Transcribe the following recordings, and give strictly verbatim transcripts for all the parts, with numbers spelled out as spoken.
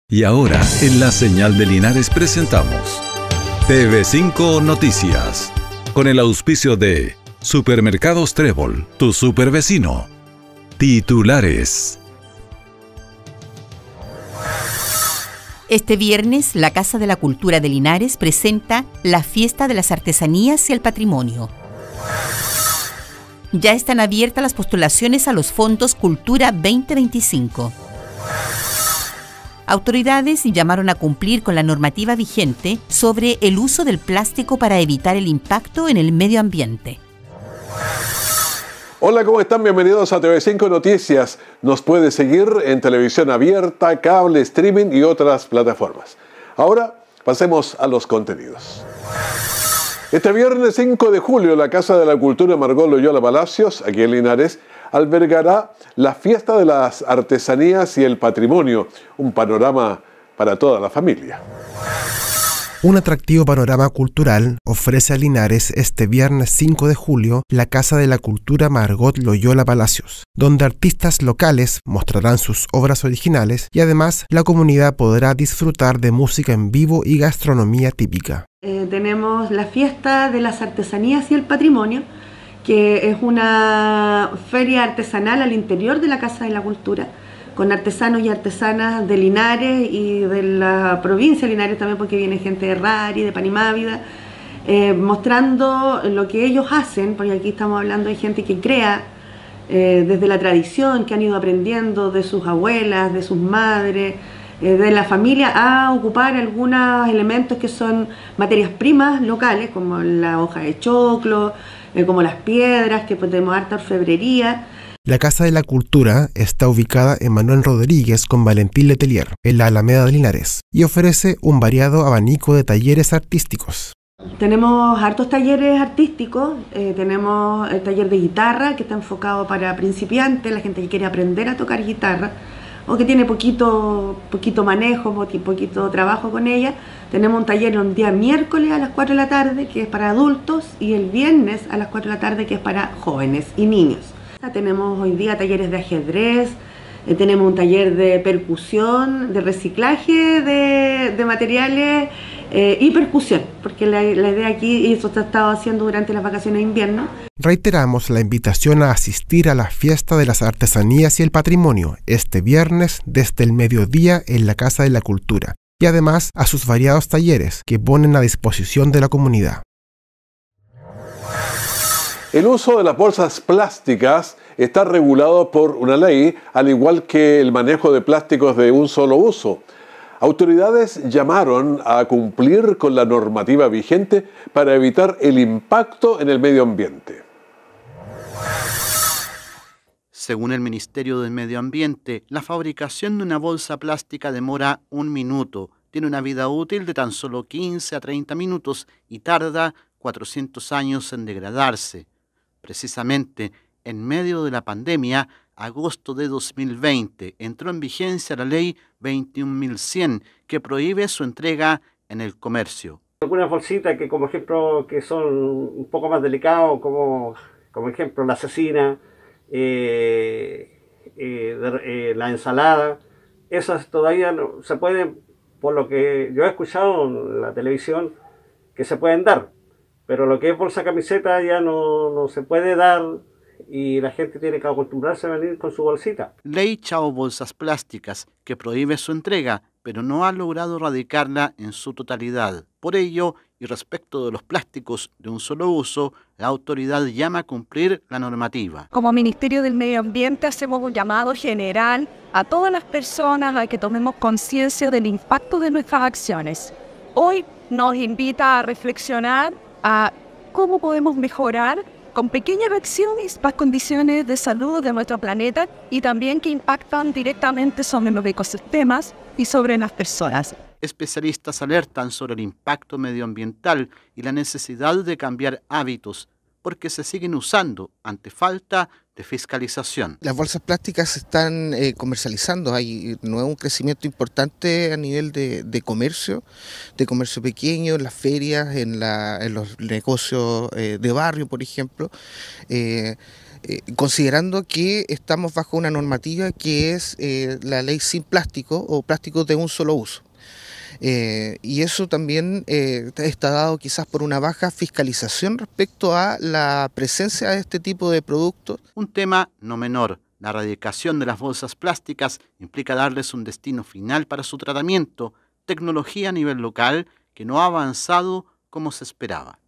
Y ahora, en la señal de Linares presentamos T V cinco Noticias, con el auspicio de Supermercados Trébol, tu supervecino. Titulares. Este viernes, la Casa de la Cultura de Linares presenta la Fiesta de las Artesanías y el Patrimonio. Ya están abiertas las postulaciones a los fondos Cultura veinte veinticinco. Autoridades llamaron a cumplir con la normativa vigente sobre el uso del plástico para evitar el impacto en el medio ambiente. Hola, ¿cómo están? Bienvenidos a T V cinco Noticias. Nos puede seguir en televisión abierta, cable, streaming y otras plataformas. Ahora pasemos a los contenidos. Este viernes cinco de julio, la Casa de la Cultura Margot Loyola Palacios, aquí en Linares, albergará la Fiesta de las Artesanías y el Patrimonio, un panorama para toda la familia. Un atractivo panorama cultural ofrece a Linares este viernes cinco de julio la Casa de la Cultura Margot Loyola Palacios, donde artistas locales mostrarán sus obras originales y además la comunidad podrá disfrutar de música en vivo y gastronomía típica. Eh, tenemos la Fiesta de las Artesanías y el Patrimonio, que es una feria artesanal al interior de la Casa de la Cultura, con artesanos y artesanas de Linares y de la provincia de Linares también, porque viene gente de Rari, de Panimávida, eh, mostrando lo que ellos hacen, porque aquí estamos hablando de gente que crea eh, desde la tradición, que han ido aprendiendo de sus abuelas, de sus madres, eh, de la familia, a ocupar algunos elementos que son materias primas locales, como la hoja de choclo, eh, como las piedras, que pues, tenemos harta orfebrería. La Casa de la Cultura está ubicada en Manuel Rodríguez con Valentín Letelier, en la Alameda de Linares, y ofrece un variado abanico de talleres artísticos. Tenemos hartos talleres artísticos, eh, tenemos el taller de guitarra, que está enfocado para principiantes, la gente que quiere aprender a tocar guitarra, o que tiene poquito, poquito manejo, poquito trabajo con ella. Tenemos un taller un día miércoles a las cuatro de la tarde, que es para adultos, y el viernes a las cuatro de la tarde, que es para jóvenes y niños. Tenemos hoy día talleres de ajedrez, eh, tenemos un taller de percusión, de reciclaje de, de materiales eh, y percusión, porque la, la idea aquí, y eso se ha estado haciendo durante las vacaciones de invierno. Reiteramos la invitación a asistir a la Fiesta de las Artesanías y el Patrimonio este viernes desde el mediodía en la Casa de la Cultura y además a sus variados talleres que ponen a disposición de la comunidad. El uso de las bolsas plásticas está regulado por una ley, al igual que el manejo de plásticos de un solo uso. Autoridades llamaron a cumplir con la normativa vigente para evitar el impacto en el medio ambiente. Según el Ministerio del Medio Ambiente, la fabricación de una bolsa plástica demora un minuto, tiene una vida útil de tan solo quince a treinta minutos y tarda cuatrocientos años en degradarse. Precisamente, en medio de la pandemia, agosto de dos mil veinte, entró en vigencia la ley veintiún mil cien, que prohíbe su entrega en el comercio. Algunas bolsitas que, como ejemplo, que son un poco más delicados, como, como ejemplo la cecina, eh, eh, de, eh, la ensalada, esas todavía no, se pueden, por lo que yo he escuchado en la televisión, que se pueden dar. Pero lo que es bolsa camiseta ya no, no se puede dar y la gente tiene que acostumbrarse a venir con su bolsita. Ley Chao Bolsas Plásticas, que prohíbe su entrega, pero no ha logrado erradicarla en su totalidad. Por ello, y respecto de los plásticos de un solo uso, la autoridad llama a cumplir la normativa. Como Ministerio del Medio Ambiente hacemos un llamado general a todas las personas a que tomemos conciencia del impacto de nuestras acciones. Hoy nos invita a reflexionar a cómo podemos mejorar con pequeñas acciones las condiciones de salud de nuestro planeta y también que impactan directamente sobre los ecosistemas y sobre las personas. Especialistas alertan sobre el impacto medioambiental y la necesidad de cambiar hábitos, porque se siguen usando ante falta de fiscalización. Las bolsas plásticas se están eh, comercializando, hay no es un crecimiento importante a nivel de, de comercio, de comercio pequeño, en las ferias, en, la, en los negocios eh, de barrio, por ejemplo. Eh, Eh, considerando que estamos bajo una normativa que es eh, la ley sin plástico o plásticos de un solo uso. Eh, y eso también eh, está dado quizás por una baja fiscalización respecto a la presencia de este tipo de productos. Un tema no menor, la erradicación de las bolsas plásticas implica darles un destino final para su tratamiento, tecnología a nivel local que no ha avanzado como se esperaba.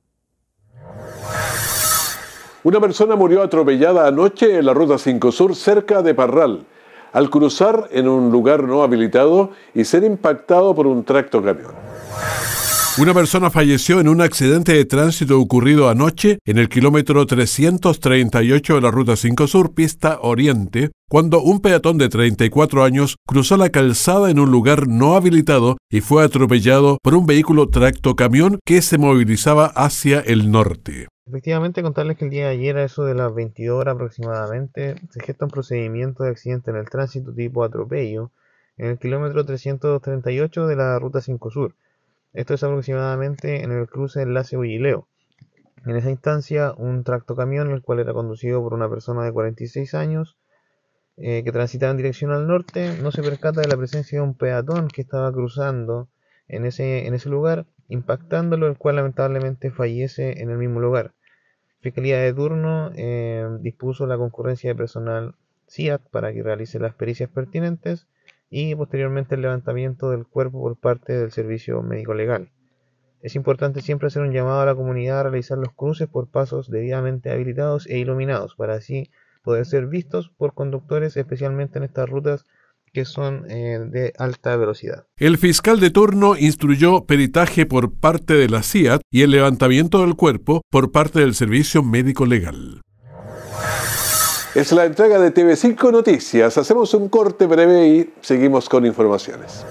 Una persona murió atropellada anoche en la Ruta cinco Sur cerca de Parral, al cruzar en un lugar no habilitado y ser impactado por un tractocamión. Una persona falleció en un accidente de tránsito ocurrido anoche en el kilómetro trescientos treinta y ocho de la Ruta cinco Sur, pista Oriente, cuando un peatón de treinta y cuatro años cruzó la calzada en un lugar no habilitado y fue atropellado por un vehículo tractocamión que se movilizaba hacia el norte. Efectivamente, contarles que el día de ayer, a eso de las veintidós horas aproximadamente, se gesta un procedimiento de accidente en el tránsito tipo atropello en el kilómetro trescientos treinta y ocho de la Ruta cinco Sur. Esto es aproximadamente en el cruce Enlace Huillileo. En esa instancia, un tractocamión, el cual era conducido por una persona de cuarenta y seis años, eh, que transitaba en dirección al norte, no se percata de la presencia de un peatón que estaba cruzando en ese, en ese lugar, impactándolo, el cual lamentablemente fallece en el mismo lugar. Fiscalía de turno eh, dispuso la concurrencia de personal C I A T para que realice las pericias pertinentes y posteriormente el levantamiento del cuerpo por parte del servicio médico legal. Es importante siempre hacer un llamado a la comunidad a realizar los cruces por pasos debidamente habilitados e iluminados para así poder ser vistos por conductores, especialmente en estas rutas que son eh, de alta velocidad. El fiscal de turno instruyó peritaje por parte de la C I A T y el levantamiento del cuerpo por parte del Servicio Médico Legal. Es la entrega de T V cinco Noticias. Hacemos un corte breve y seguimos con informaciones.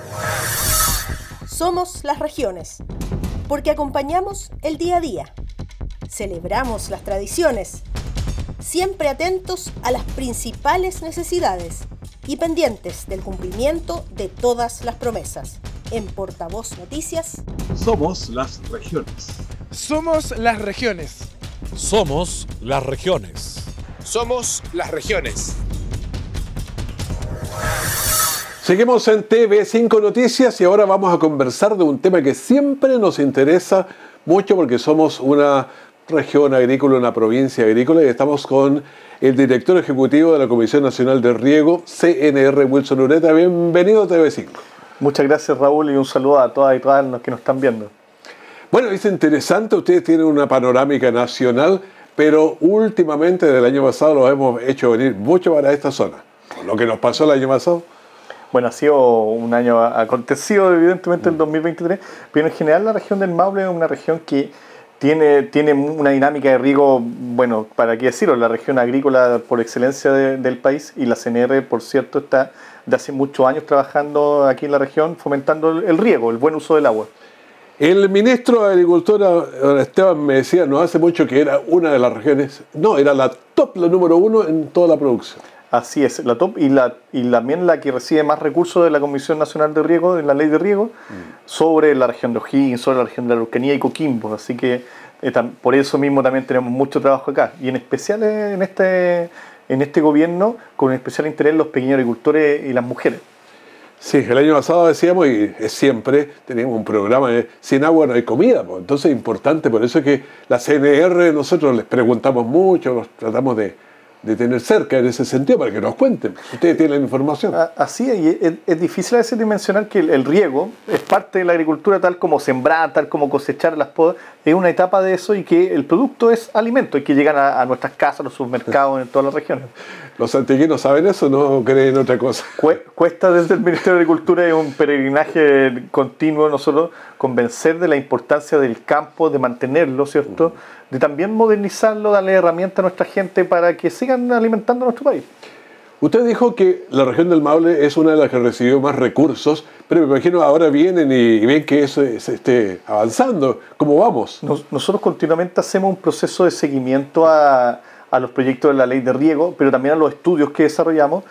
Somos las regiones, porque acompañamos el día a día. Celebramos las tradiciones, siempre atentos a las principales necesidades y pendientes del cumplimiento de todas las promesas. En Portavoz Noticias, somos las regiones. Somos las regiones. Somos las regiones. Somos las regiones. Seguimos en T V cinco Noticias y ahora vamos a conversar de un tema que siempre nos interesa mucho porque somos una región agrícola, una provincia agrícola, y estamos con el director ejecutivo de la Comisión Nacional de Riego, C N R, Wilson Ureta. Bienvenido a T V cinco. Muchas gracias, Raúl, y un saludo a todas y todas los que nos están viendo. Bueno, es interesante, ustedes tienen una panorámica nacional, pero últimamente, del año pasado, lo hemos hecho venir mucho para esta zona. Lo que nos pasó el año pasado. Bueno, ha sido un año acontecido, evidentemente, el dos mil veintitrés, pero en general la región del Maule es una región que tiene, tiene una dinámica de riego, bueno, para qué decirlo, la región agrícola por excelencia de, del país, y la C N R, por cierto, está de hace muchos años trabajando aquí en la región, fomentando el, el riego, el buen uso del agua. El ministro de Agricultura, Esteban, me decía no hace mucho que era una de las regiones, no, era la top, la número uno en toda la producción. Así es, la top y, la, y también la que recibe más recursos de la Comisión Nacional de Riego, de la Ley de Riego, mm. sobre la región de O'Higgins, sobre la región de la Araucanía y Coquimbo. Así que eh, tam, por eso mismo también tenemos mucho trabajo acá. Y en especial en este, en este gobierno, con especial interés los pequeños agricultores y las mujeres. Sí, el año pasado decíamos, y es siempre, teníamos un programa de sin agua no hay comida, pues. Entonces es importante, por eso es que la C N R nosotros les preguntamos mucho, los tratamos de, de tener cerca en ese sentido para que nos cuenten. Ustedes tienen la información. Así es, y es, es difícil a veces dimensionar que el, el riego es parte de la agricultura, tal como sembrar, tal como cosechar las podas, es una etapa de eso, y que el producto es alimento y que llegan a, a nuestras casas, a los supermercados en todas las regiones. ¿Los santiaguinos saben eso? ¿No creen otra cosa? Cuesta desde el Ministerio de Agricultura, es un peregrinaje continuo nosotros convencer de la importancia del campo, de mantenerlo, ¿cierto? De también modernizarlo, darle herramientas a nuestra gente para que sigan alimentando a nuestro país. Usted dijo que la región del Maule es una de las que recibió más recursos, pero me imagino ahora vienen y ven que eso se esté avanzando. ¿Cómo vamos? Nos, nosotros continuamente hacemos un proceso de seguimiento a, a los proyectos de la Ley de Riego, pero también a los estudios que desarrollamos,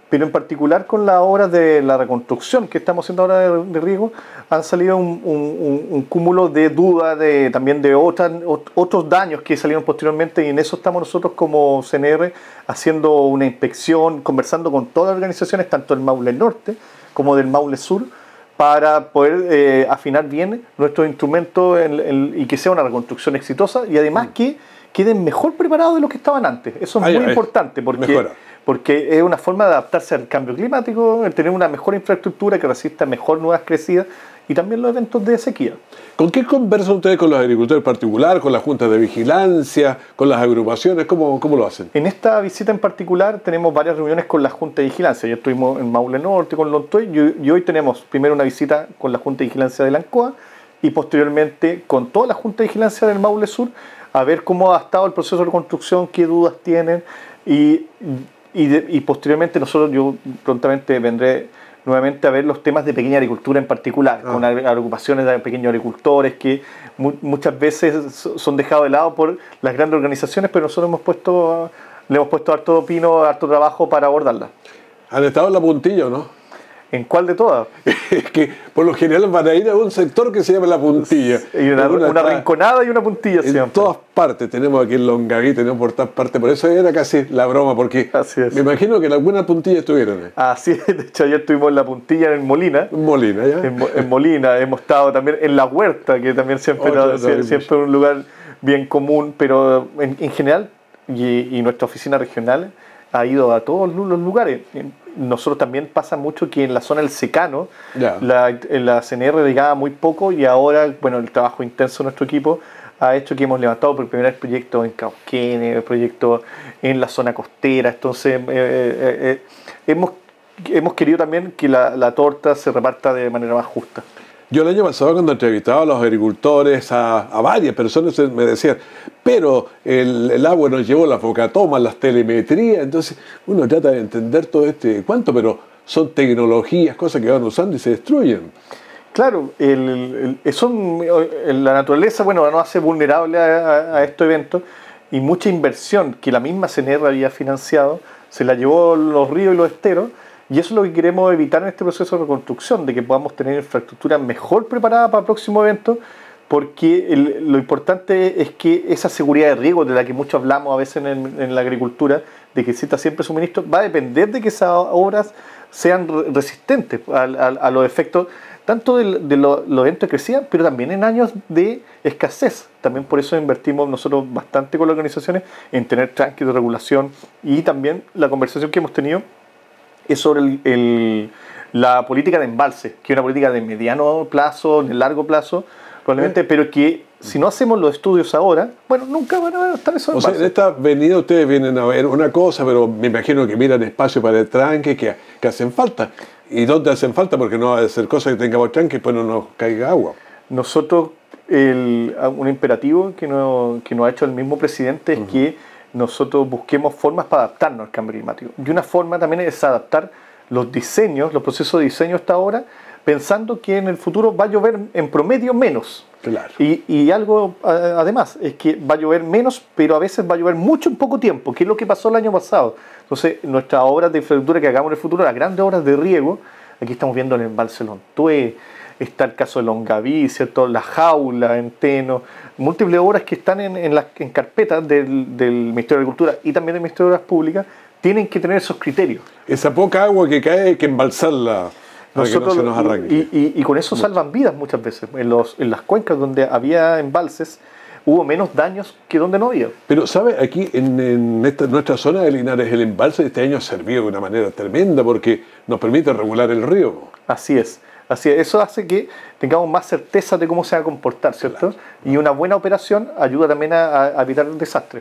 pero en particular con las obras de la reconstrucción que estamos haciendo ahora de, de riego, han salido un, un, un cúmulo de dudas, de, también de otras, otros daños que salieron posteriormente, y en eso estamos nosotros como C N R haciendo una inspección, conversando con todas las organizaciones, tanto del Maule Norte como del Maule Sur, para poder eh, afinar bien nuestros instrumentos en, en, y que sea una reconstrucción exitosa, y además que queden mejor preparados de lo que estaban antes. Eso es ay, muy ay, importante, porque... Mejora. Porque es una forma de adaptarse al cambio climático, el tener una mejor infraestructura que resista mejor nuevas crecidas y también los eventos de sequía. ¿Con qué conversan ustedes con los agricultores en particular, con las juntas de vigilancia, con las agrupaciones? ¿Cómo, cómo lo hacen? En esta visita en particular tenemos varias reuniones con la Junta de Vigilancia. Ya estuvimos en Maule Norte con Lontoy y, y hoy tenemos primero una visita con la Junta de Vigilancia de la ANCOA y posteriormente con toda la Junta de Vigilancia del Maule Sur a ver cómo ha estado el proceso de reconstrucción, qué dudas tienen y... Y, de, y posteriormente nosotros, yo prontamente vendré nuevamente a ver los temas de pequeña agricultura en particular, ah. con agrupaciones de pequeños agricultores que mu muchas veces son dejados de lado por las grandes organizaciones, pero nosotros hemos puesto, le hemos puesto harto pino, harto trabajo para abordarla. ¿Han estado en la puntilla o no? ¿En cuál de todas? Es que por lo general van a ir a un sector que se llama la puntilla. Y una, una, una rinconada y una puntilla en siempre. En todas partes, tenemos aquí en Longaví, tenemos por todas partes, por eso era casi la broma, porque Así es. Me imagino que en alguna puntilla estuvieron. Así es, de hecho ayer estuvimos en la puntilla en Molina. En Molina, ¿ya? En, en Molina, hemos estado también en La Huerta, que también siempre es siempre, siempre un lugar bien común, pero en, en general, y, y nuestra oficina regional ha ido a todos los lugares. Nosotros también pasa mucho que en la zona del secano yeah. la, la C N R llegaba muy poco y ahora, bueno, el trabajo intenso de nuestro equipo ha hecho que hemos levantado por primera vez proyectos en Cauquenes, proyectos en la zona costera. Entonces eh, eh, eh, hemos, hemos querido también que la, la torta se reparta de manera más justa. Yo el año pasado cuando entrevistaba a los agricultores, a, a varias personas me decían, pero el, el agua nos llevó la focatoma, las telemetrías, entonces uno trata de entender todo este cuento, pero son tecnologías, cosas que van usando y se destruyen. Claro, el, el, son, la naturaleza bueno, nos hace vulnerable a, a estos eventos y mucha inversión que la misma C N R había financiado se la llevó los ríos y los esteros. Y eso es lo que queremos evitar en este proceso de reconstrucción, de que podamos tener infraestructura mejor preparada para el próximo evento, porque el, lo importante es que esa seguridad de riego, de la que mucho hablamos a veces en, en la agricultura, de que exista siempre suministro, va a depender de que esas obras sean resistentes a, a, a los efectos, tanto de, de los lo eventos que crecían, pero también en años de escasez. También por eso invertimos nosotros bastante con las organizaciones en tener tranques de regulación y también la conversación que hemos tenido es sobre el, el, la política de embalse, que es una política de mediano plazo, de largo plazo, probablemente, ¿Eh? pero que si no hacemos los estudios ahora, bueno, nunca van a estar esos embalses. O sea, en esta avenida ustedes vienen a ver una cosa, pero me imagino que miran espacio para el tranque que, que hacen falta. ¿Y dónde hacen falta? Porque no va a ser cosa que tengamos tranque y después no nos caiga agua. Nosotros, el, un imperativo que, no, que nos ha hecho el mismo presidente es uh-huh. que nosotros busquemos formas para adaptarnos al cambio climático. Y una forma también es adaptar los diseños, los procesos de diseño hasta ahora, pensando que en el futuro va a llover en promedio menos. Claro. Y, y algo además, es que va a llover menos, pero a veces va a llover mucho en poco tiempo, que es lo que pasó el año pasado. Entonces, nuestras obras de infraestructura que hagamos en el futuro, las grandes obras de riego, aquí estamos viendo el embalse Lontué, está el caso de Longaví, ¿cierto? La Jaula, en Teno, múltiples obras que están en, en, las, en carpetas del, del Ministerio de Agricultura y también del Ministerio de Obras Públicas, tienen que tener esos criterios. Esa poca agua que cae hay que embalsarla para Nosotros, que no se nos arranque. Y, y, y con eso salvan vidas muchas veces. En, los, en las cuencas donde había embalses hubo menos daños que donde no había. Pero, ¿sabe? Aquí en, en esta, nuestra zona de Linares, el embalse de este año ha servido de una manera tremenda porque nos permite regular el río. Así es. Así es. Eso hace que tengamos más certeza de cómo se va a comportar, ¿cierto? Claro. Y una buena operación ayuda también a, a evitar un desastre.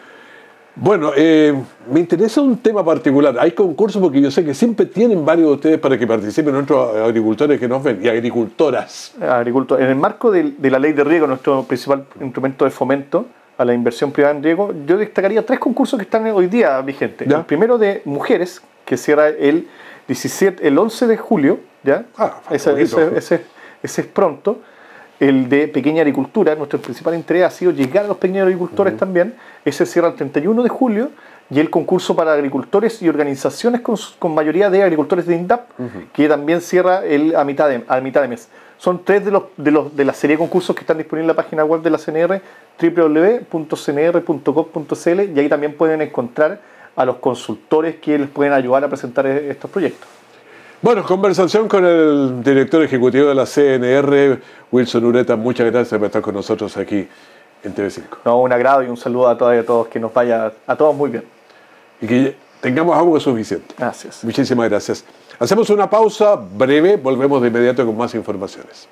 Bueno, eh, me interesa un tema particular. Hay concursos porque yo sé que siempre tienen varios de ustedes para que participen nuestros agricultores que nos ven y agricultoras. Agricultor. En el marco de, de la ley de riego, nuestro principal instrumento de fomento a la inversión privada en riego, yo destacaría tres concursos que están hoy día vigentes. ¿Ya? El primero de mujeres, que cierra el diecisiete, el once de julio, ¿ya? Ah, ese, ese, ese, ese es pronto. el de pequeña agricultura. Nuestro principal interés ha sido llegar a los pequeños agricultores uh-huh. también. Ese cierra el treinta y uno de julio. Y el concurso para agricultores y organizaciones con, con mayoría de agricultores de INDAP, uh-huh. que también cierra el, a, mitad de, a mitad de mes. Son tres de, los, de, los, de la serie de concursos que están disponibles en la página web de la C N R, doble u doble u doble u punto c n r punto gov punto c l, y ahí también pueden encontrar a los consultores que les pueden ayudar a presentar estos proyectos. Bueno, conversación con el director ejecutivo de la C N R, Wilson Ureta. Muchas gracias por estar con nosotros aquí en T V cinco. No, un agrado y un saludo a todos y a todos, que nos vaya a todos muy bien. Y que tengamos agua suficiente. Gracias. Muchísimas gracias. Hacemos una pausa breve, volvemos de inmediato con más informaciones.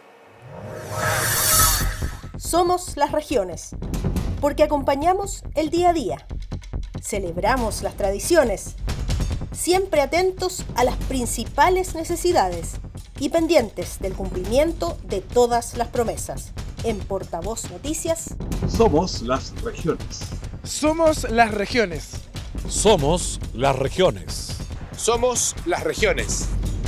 Somos las regiones, porque acompañamos el día a día. Celebramos las tradiciones, siempre atentos a las principales necesidades y pendientes del cumplimiento de todas las promesas. En Portavoz Noticias, somos las regiones. Somos las regiones. Somos las regiones. Somos las regiones.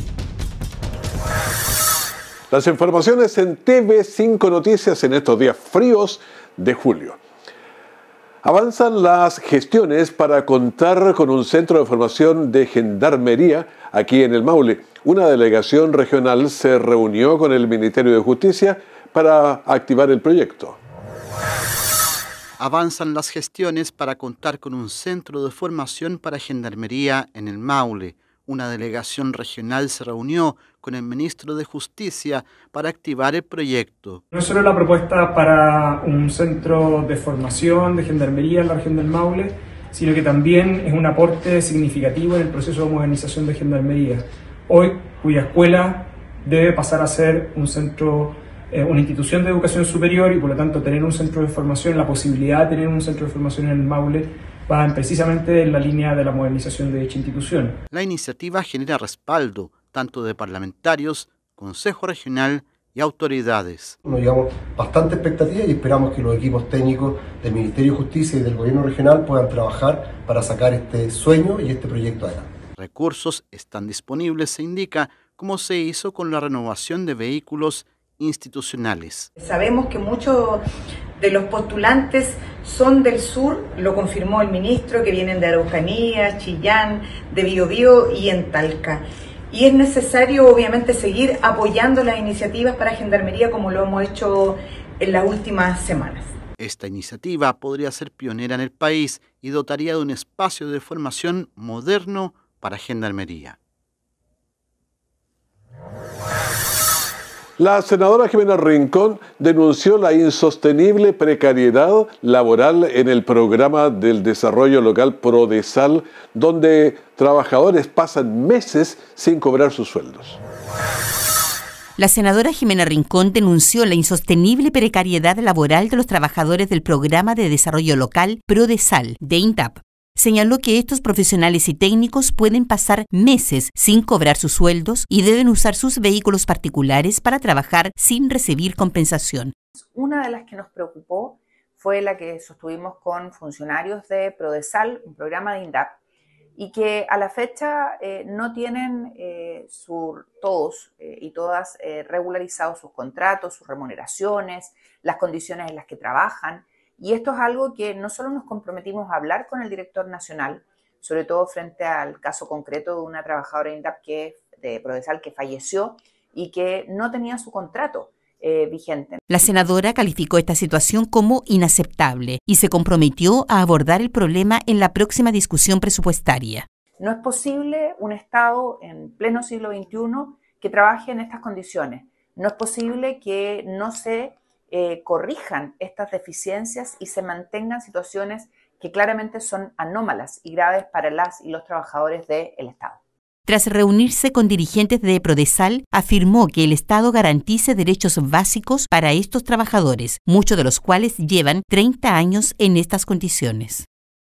Las informaciones en T V cinco Noticias en estos días fríos de julio. Avanzan las gestiones para contar con un centro de formación de gendarmería aquí en el Maule. Una delegación regional se reunió con el Ministerio de Justicia para activar el proyecto. Avanzan las gestiones para contar con un centro de formación para gendarmería en el Maule. Una delegación regional se reunió con el ministro de Justicia para activar el proyecto. No es solo la propuesta para un centro de formación de gendarmería en la región del Maule, sino que también es un aporte significativo en el proceso de modernización de gendarmería. Hoy, cuya escuela debe pasar a ser un centro una institución de educación superior y por lo tanto tener un centro de formación, la posibilidad de tener un centro de formación en el Maule, va precisamente en la línea de la modernización de dicha institución. La iniciativa genera respaldo tanto de parlamentarios, Consejo Regional y autoridades. Nos llevamos bastante expectativa y esperamos que los equipos técnicos del Ministerio de Justicia y del Gobierno Regional puedan trabajar para sacar este sueño y este proyecto adelante. Recursos están disponibles, se indica, como se hizo con la renovación de vehículos institucionales. Sabemos que muchos de los postulantes son del sur, lo confirmó el ministro, que vienen de Araucanía, Chillán, de Biobío y en Talca. Y es necesario obviamente seguir apoyando las iniciativas para gendarmería como lo hemos hecho en las últimas semanas. Esta iniciativa podría ser pionera en el país y dotaría de un espacio de formación moderno para gendarmería. La senadora Jimena Rincón denunció la insostenible precariedad laboral en el programa del desarrollo local Prodesal, donde trabajadores pasan meses sin cobrar sus sueldos. La senadora Jimena Rincón denunció la insostenible precariedad laboral de los trabajadores del programa de desarrollo local Prodesal de INDAP. Señaló que estos profesionales y técnicos pueden pasar meses sin cobrar sus sueldos y deben usar sus vehículos particulares para trabajar sin recibir compensación. Una de las que nos preocupó fue la que sostuvimos con funcionarios de Prodesal, un programa de INDAP, y que a la fecha eh, no tienen eh, su, todos eh, y todas eh, regularizados sus contratos, sus remuneraciones, las condiciones en las que trabajan. Y esto es algo que no solo nos comprometimos a hablar con el director nacional, sobre todo frente al caso concreto de una trabajadora de INDAP que, de Prodesal que falleció y que no tenía su contrato eh, vigente. La senadora calificó esta situación como inaceptable y se comprometió a abordar el problema en la próxima discusión presupuestaria. No es posible un Estado en pleno siglo veintiuno que trabaje en estas condiciones. No es posible que no se Eh, corrijan estas deficiencias y se mantengan situaciones que claramente son anómalas y graves para las y los trabajadores del Estado. Tras reunirse con dirigentes de Prodesal, afirmó que el Estado garantice derechos básicos para estos trabajadores, muchos de los cuales llevan treinta años en estas condiciones.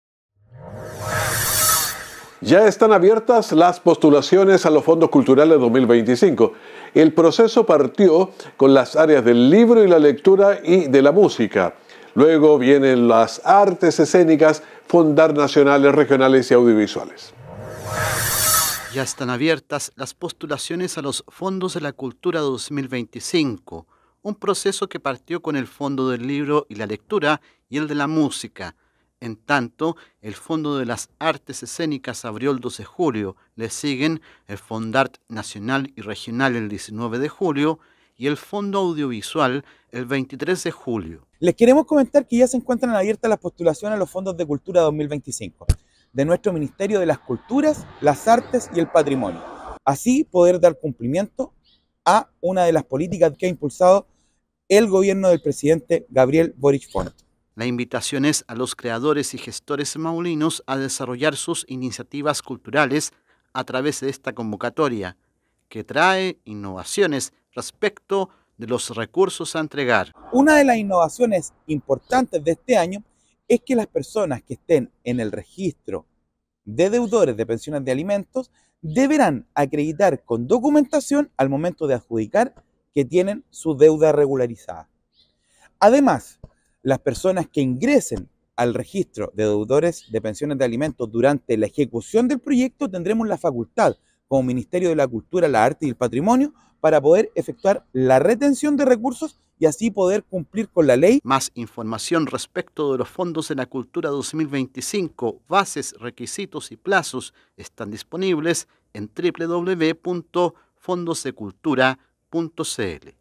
Ya están abiertas las postulaciones a los fondos culturales dos mil veinticinco. El proceso partió con las áreas del libro y la lectura y de la música. Luego vienen las artes escénicas, fondar nacionales, regionales y audiovisuales. Ya están abiertas las postulaciones a los fondos de la cultura dos mil veinticinco. un proceso que partió con el Fondo del Libro y la Lectura y el de la Música. En tanto, el Fondo de las Artes Escénicas abrió el doce de julio, le siguen el Fondart Nacional y Regional el diecinueve de julio y el Fondo Audiovisual el veintitrés de julio. Les queremos comentar que ya se encuentran abiertas las postulaciones a los Fondos de Cultura dos mil veinticinco de nuestro Ministerio de las Culturas, las Artes y el Patrimonio. Así poder dar cumplimiento a una de las políticas que ha impulsado el gobierno del presidente Gabriel Boric Font. La invitación es a los creadores y gestores maulinos a desarrollar sus iniciativas culturales a través de esta convocatoria, que trae innovaciones respecto de los recursos a entregar. Una de las innovaciones importantes de este año es que las personas que estén en el registro de deudores de pensiones de alimentos deberán acreditar con documentación al momento de adjudicar que tienen su deuda regularizada. Además, las personas que ingresen al registro de deudores de pensiones de alimentos durante la ejecución del proyecto tendremos la facultad, como Ministerio de la Cultura, la Arte y el Patrimonio, para poder efectuar la retención de recursos y así poder cumplir con la ley. Más información respecto de los Fondos de la Cultura dos mil veinticinco, bases, requisitos y plazos están disponibles en doble u doble u doble u punto fondos de cultura punto c l.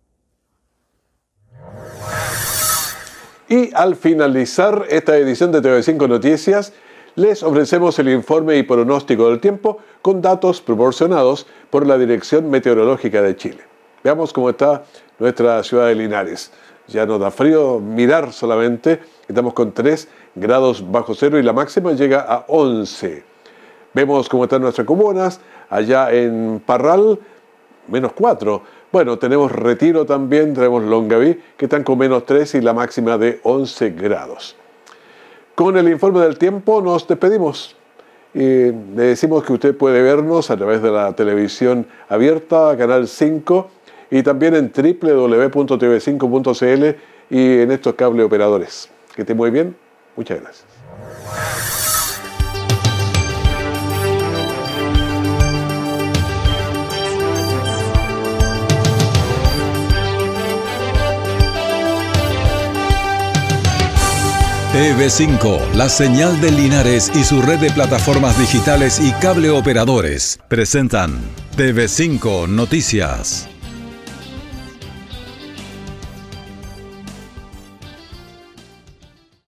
Y al finalizar esta edición de T V cinco Noticias, les ofrecemos el informe y pronóstico del tiempo con datos proporcionados por la Dirección Meteorológica de Chile. Veamos cómo está nuestra ciudad de Linares. Ya nos da frío mirar solamente. Estamos con tres grados bajo cero y la máxima llega a once. Vemos cómo están nuestras comunas. Allá en Parral, menos cuatro. Bueno, tenemos Retiro también, tenemos Longaví, que están con menos tres y la máxima de once grados. Con el informe del tiempo nos despedimos. Y le decimos que usted puede vernos a través de la televisión abierta, Canal cinco, y también en doble u doble u doble u punto t v cinco punto c l y en estos cables operadores. Que esté muy bien. Muchas gracias. T V cinco, la señal de Linares y su red de plataformas digitales y cable operadores presentan T V cinco Noticias.